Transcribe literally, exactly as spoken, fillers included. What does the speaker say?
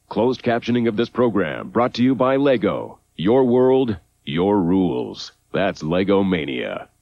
Closed captioning of this program brought to you by Lego. Your world, your rules. That's Lego Mania.